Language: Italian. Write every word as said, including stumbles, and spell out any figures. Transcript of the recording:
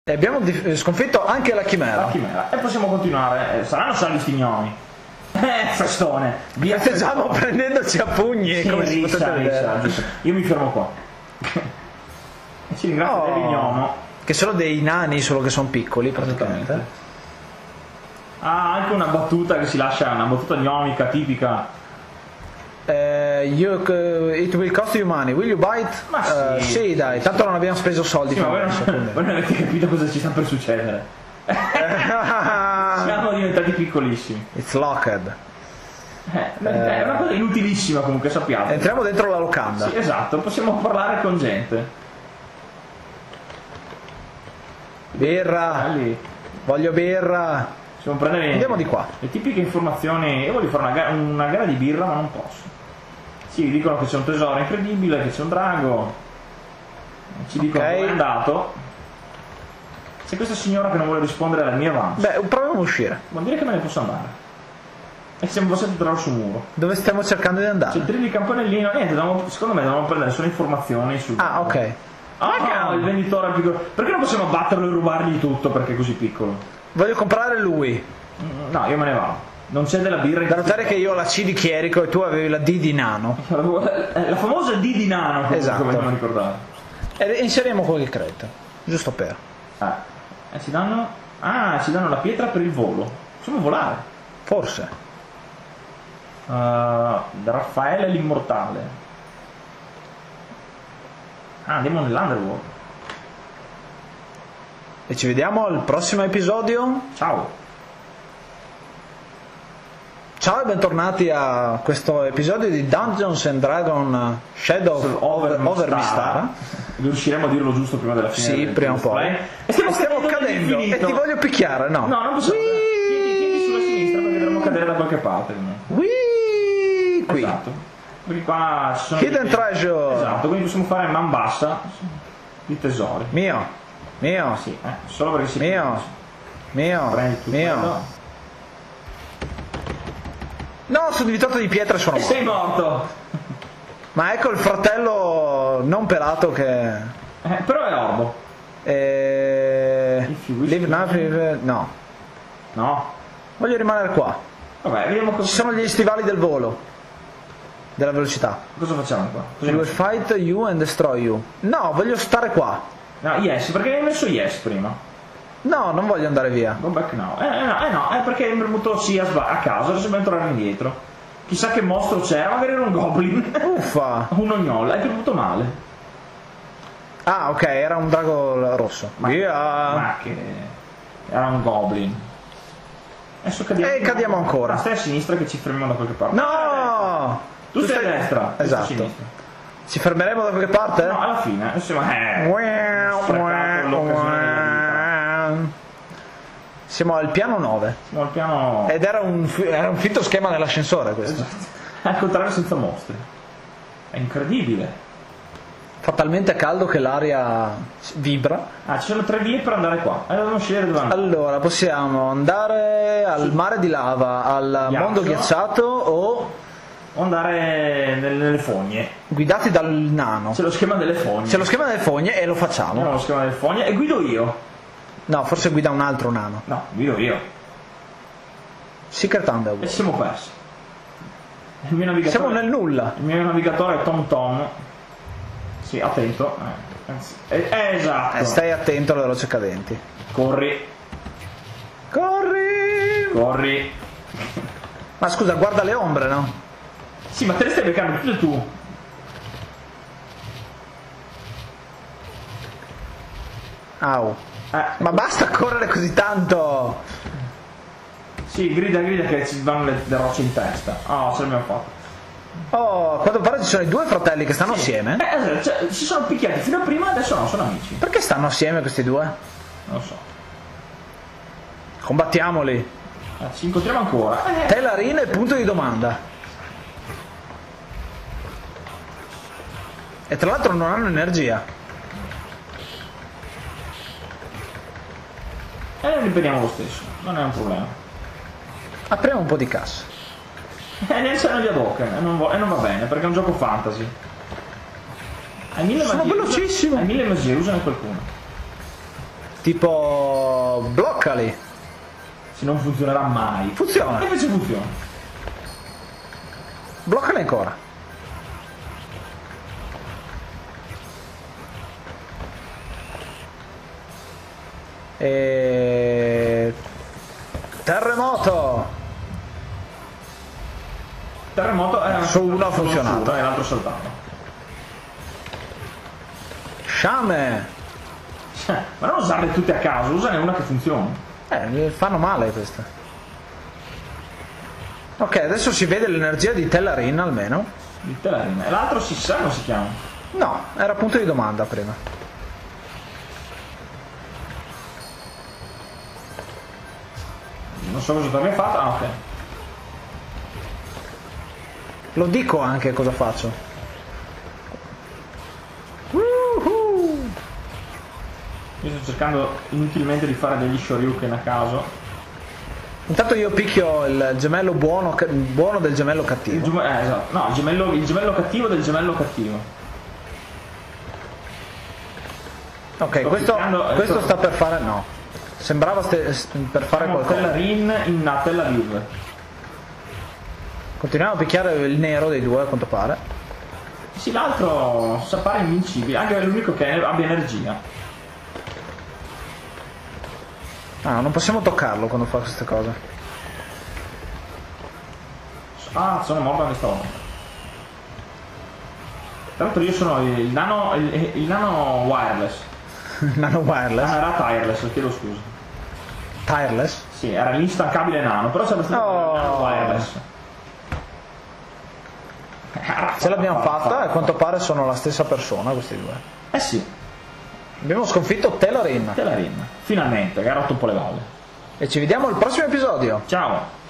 E abbiamo sconfitto anche la chimera. La chimera. E possiamo continuare. Eh, saranno salvi stignoni. Eh, festone. Via Stiamo prendendoci a pugni, sì, come rissa, si potete vedere. Rissa, Io mi fermo qua. E ci ringrazio oh, del gnomo. Che sono dei nani, solo che sono piccoli praticamente. Ha anche una battuta che si lascia, una battuta gnomica tipica. Uh, you, uh, it will cost you money, will you buy it? Ma sì, uh, sì dai, tanto non abbiamo speso soldi. Sì, ma voi non, voi non avete capito cosa ci sta per succedere. Siamo diventati piccolissimi. It's locked. Eh, è una cosa inutilissima comunque, sappiate. Entriamo dentro la locanda. Sì, esatto, possiamo parlare con gente. Birra. Lì. Voglio birra. Possiamo prendere Andiamo di qua. Le tipiche informazioni. Io voglio fare una gara, una gara di birra, ma non posso. Sì, dicono che c'è un tesoro incredibile, che c'è un drago. Ci dicono okay. dove è andato. C'è questa signora che non vuole rispondere alle mie avanze. Beh, proviamo a uscire. Vuol dire che me ne posso andare. E siamo passati attraverso un muro. Dove stiamo cercando di andare? C'è il trillo di campanellino. Niente, dobbiamo, secondo me dobbiamo prendere solo informazioni su. Ah, ok. Ah, oh, il venditore è piccolo. Perché non possiamo abbatterlo e rubargli tutto perché è così piccolo? Voglio comprare lui. No, io me ne vado. Non c'è della birra. Da notare che io ho la C di chierico e tu avevi la D di nano. La famosa D di nano, esatto. Come non ricordare. E inseriamo qualche credito. Giusto per. Ah, eh, ci danno. Ah, ci danno la pietra per il volo. Possiamo volare. Forse. Uh, Raffaele l'immortale. Ah, andiamo nell'Underworld. E ci vediamo al prossimo episodio. Ciao. Ciao e bentornati a questo episodio di Dungeons and Dragons Shadow of Over, Over Mystara. Riusciremo a dirlo giusto prima della fine. Sì, prima o poi. E stiamo, stiamo cadendo e ti voglio picchiare, no? No, non possiamo. Tieni, tieni sulla sinistra perché dovremmo cadere da qualche parte. Whee! Qui. Esatto. Perché qua ci sono Hidden treasure. Esatto, quindi possiamo fare man bassa di tesori. Mio. Mio. Sì, eh, solo perché si Mio. Mio. Prendi tutto Mio. quello. No, sono diventato di pietra e sono morto. Sei morto. Ma ecco il fratello non pelato che... Eh, però è orbo. E... Live now, no. No. Voglio rimanere qua. Vabbè, vediamo cosa... Ci sono gli stivali del volo. Della velocità. Cosa facciamo qua? Cosa We will fight you and destroy you. No, voglio stare qua. No, yes, perché hai messo yes prima? No, non voglio andare via. Go back now. Eh, eh no, eh no, è perché hai premuto sì a, a caso, adesso dobbiamo tornare indietro. Chissà che mostro c'era, magari era un goblin. Uffa. Un ognolo, hai premuto male. Ah, ok, era un drago rosso. Ma, via. Ma che... Era un goblin. Adesso cadiamo. E cadiamo ancora. Stai a sinistra che ci fermiamo da qualche parte. No! Tu, tu stai a destra. Esatto. Sinistra. Ci fermeremo da qualche parte? No, alla fine. Adesso eh, siamo al piano nove. Siamo al piano... Ed era un, era un finto schema nell'ascensore questo. Esatto. Al contrario senza mostri. È incredibile. Fa talmente caldo che l'aria vibra. Ah, ci sono tre vie per andare qua. Allora dobbiamo scegliere dove andare. Allora, possiamo andare al mare di lava, al Ghiaccio. mondo ghiacciato o... o andare nelle fogne. Guidati dal nano. C'è lo schema delle fogne. C'è lo schema delle fogne e lo facciamo. C'è lo schema delle fogne e guido io. No, forse guida un altro nano. No, guido io. Secret Underworld. E ci siamo persi. Il mio navigatore... Siamo nel nulla. Il mio navigatore è Tom Tom. Sì, attento. Eh, eh, esatto. Eh, stai attento alle veloci cadenti. Corri. Corri. Corri. Ma scusa, guarda le ombre, no? Sì, ma te le stai beccando tutte tu. Au. Eh. Ma basta correre così tanto. Sì, grida, grida che ci vanno le, le rocce in testa. Oh, ce l'abbiamo fatto. Oh, a quanto pare ci sono i due fratelli che stanno sì. assieme. Eh, cioè, si sono picchiati fino a prima, adesso no, sono amici. Perché stanno assieme questi due? Non lo so. Combattiamoli. Eh, ci incontriamo ancora. Eh. Telarine e punto di domanda. E tra l'altro non hanno energia. E eh, ripetiamo lo stesso, non è un problema. Apriamo un po' di cassa. E ne c'hanno gli ad hoc, e non, va, e non va bene, perché è un gioco fantasy. Hai mille Sono magie, velocissimo. Usa, hai mille magie, usane qualcuno. Tipo bloccali. Se non funzionerà mai. Funziona. E invece funziona. Bloccali ancora. E... terremoto. Terremoto è Su uno ha funzionato e l'altro saltava. Sciame. Ma non usarle tutte a caso, usane una che funziona. Eh, fanno male queste. Ok, adesso si vede l'energia di Tellarin almeno. Di Tellarin. E l'altro si sa come si chiama? No, era punto di domanda prima. Non so cosa ti abbia fatto. Ah, ok. Lo dico anche cosa faccio. Woohoo! Io sto cercando inutilmente di fare degli shoryuken a caso. Intanto io picchio il gemello buono, buono del gemello Il cattivo. gem- eh, esatto. No, il gemello, il gemello cattivo del gemello cattivo. Ok, Sto questo, piccando- questo sto- sta per fare... no. Sembrava ste- per fare Siamo qualcosa. Tellarin in Tel Aviv. Continuiamo a picchiare il nero dei due a quanto pare. Sì, l'altro sa pare invincibile, anche è l'unico che abbia energia. Ah, non possiamo toccarlo quando fa queste cose. Ah, sono morto anche stavolta. Tra l'altro io sono il nano, il, il nano wireless. Nano wireless. Ah, era tireless, chiedo scusa. Tireless. Sì, era l'instancabile nano, però sarebbe stato Oh. il nano wireless. Ce l'abbiamo fatta e a quanto pare sono la stessa persona questi due. Eh sì, Abbiamo sconfitto Tellarin Tellarin. Finalmente, che ha rotto un po' le balle. e ci vediamo al prossimo episodio. Ciao!